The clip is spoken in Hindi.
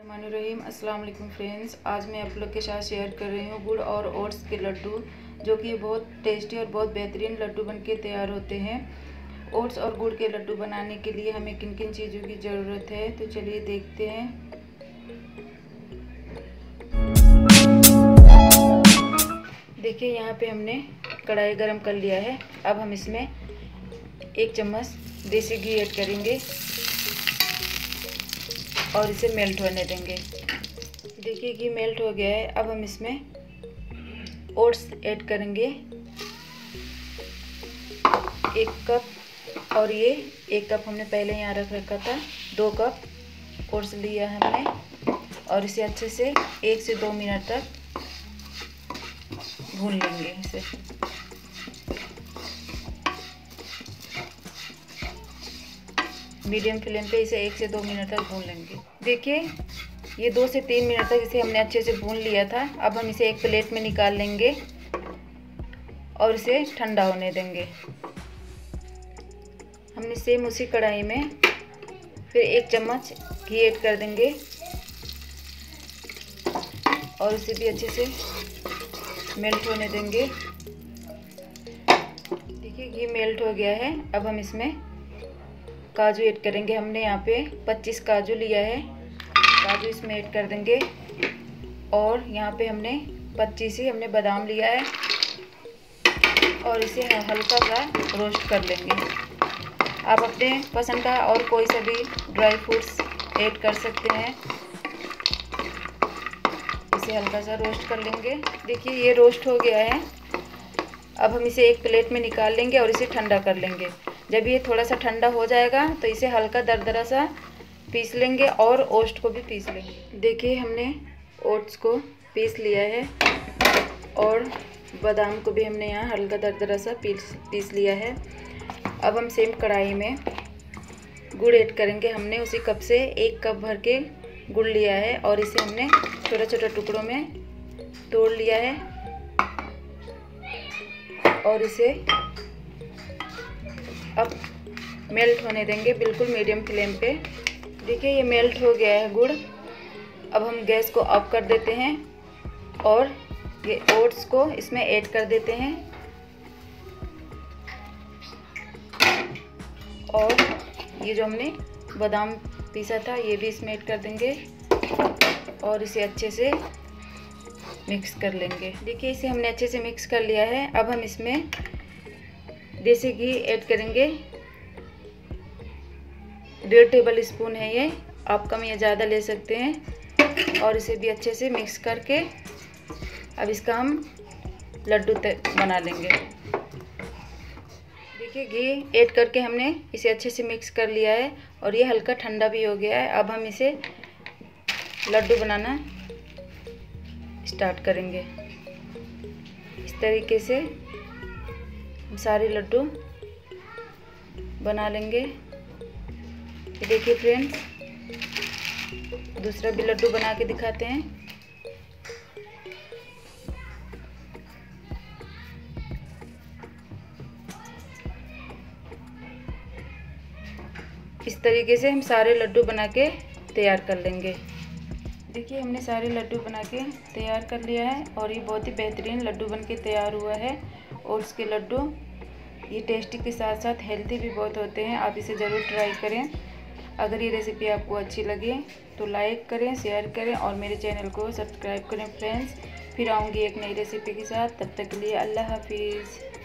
रहीम अस्सलाम वालेकुम फ्रेंड्स, आज मैं आप लोग के साथ शेयर कर रही हूँ गुड़ और ओट्स के लड्डू, जो कि बहुत टेस्टी और बहुत बेहतरीन लड्डू बनके तैयार होते हैं। ओट्स और गुड़ के लड्डू बनाने के लिए हमें किन किन चीज़ों की ज़रूरत है, तो चलिए देखते हैं। देखिए, यहाँ पे हमने कढ़ाई गरम कर लिया है। अब हम इसमें 1 चम्मच देसी घी ऐड करेंगे और इसे मेल्ट होने देंगे। देखिए, घी मेल्ट हो गया है। अब हम इसमें ओट्स ऐड करेंगे 1 कप, और ये 1 कप हमने पहले यहाँ रख रखा था। 2 कप ओट्स लिया हमने और इसे अच्छे से 1 से 2 मिनट तक भून लेंगे। इसे मीडियम फ्लेम पे इसे 1 से 2 मिनट तक भून लेंगे। देखिए, ये 2 से 3 मिनट तक इसे हमने अच्छे से भून लिया था। अब हम इसे एक प्लेट में निकाल लेंगे और इसे ठंडा होने देंगे। हमने सेम उसी कढ़ाई में फिर 1 चम्मच घी ऐड कर देंगे और इसे भी अच्छे से मेल्ट होने देंगे। देखिए, घी मेल्ट हो गया है। अब हम इसमें काजू ऐड करेंगे। हमने यहाँ पे 25 काजू लिया है। काजू इसमें ऐड कर देंगे और यहाँ पे हमने 25 ही हमने बादाम लिया है और इसे हल्का सा रोस्ट कर लेंगे। आप अपने पसंद का और कोई सा भी ड्राई फ्रूट्स ऐड कर सकते हैं। इसे हल्का सा रोस्ट कर लेंगे। देखिए, ये रोस्ट हो गया है। अब हम इसे एक प्लेट में निकाल लेंगे और इसे ठंडा कर लेंगे। जब ये थोड़ा सा ठंडा हो जाएगा तो इसे हल्का दरदरा सा पीस लेंगे और ओट्स को भी पीस लेंगे। देखिए, हमने ओट्स को पीस लिया है और बादाम को भी हमने यहाँ हल्का दरदरा सा पीस लिया है। अब हम सेम कढ़ाई में गुड़ ऐड करेंगे। हमने उसी कप से 1 कप भर के गुड़ लिया है और इसे हमने छोटे छोटे टुकड़ों में तोड़ लिया है और इसे अब मेल्ट होने देंगे बिल्कुल मीडियम फ्लेम पे। देखिए, ये मेल्ट हो गया है गुड़। अब हम गैस को ऑफ कर देते हैं और ये ओट्स को इसमें ऐड कर देते हैं और ये जो हमने बादाम पीसा था ये भी इसमें ऐड कर देंगे और इसे अच्छे से मिक्स कर लेंगे। देखिए, इसे हमने अच्छे से मिक्स कर लिया है। अब हम इसमें देसी घी ऐड करेंगे। 1.5 टेबल स्पून है ये, आप कम या ज़्यादा ले सकते हैं। और इसे भी अच्छे से मिक्स करके अब इसका हम लड्डू बना लेंगे। देखिए, घी ऐड करके हमने इसे अच्छे से मिक्स कर लिया है और ये हल्का ठंडा भी हो गया है। अब हम इसे लड्डू बनाना स्टार्ट करेंगे। इस तरीके से सारे लड्डू बना लेंगे। देखिए फ्रेंड्स, दूसरा भी लड्डू बना के दिखाते हैं। इस तरीके से हम सारे लड्डू बना के तैयार कर लेंगे। देखिए, हमने सारे लड्डू बना के तैयार कर लिया है और ये बहुत ही बेहतरीन लड्डू बन के तैयार हुआ है। ओट्स के लड्डू ये टेस्टी के साथ साथ हेल्दी भी बहुत होते हैं। आप इसे ज़रूर ट्राई करें। अगर ये रेसिपी आपको अच्छी लगे तो लाइक करें, शेयर करें और मेरे चैनल को सब्सक्राइब करें फ्रेंड्स। फिर आऊँगी एक नई रेसिपी के साथ। तब तक के लिए अल्लाह हाफिज़।